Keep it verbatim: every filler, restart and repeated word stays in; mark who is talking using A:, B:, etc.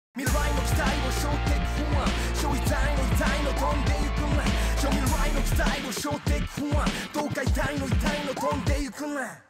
A: 未来の期待を背負っていく不安超痛いの痛いの飛んでゆくな超未来の期待を背負っていく不安どうか痛いの痛いの飛んでゆくな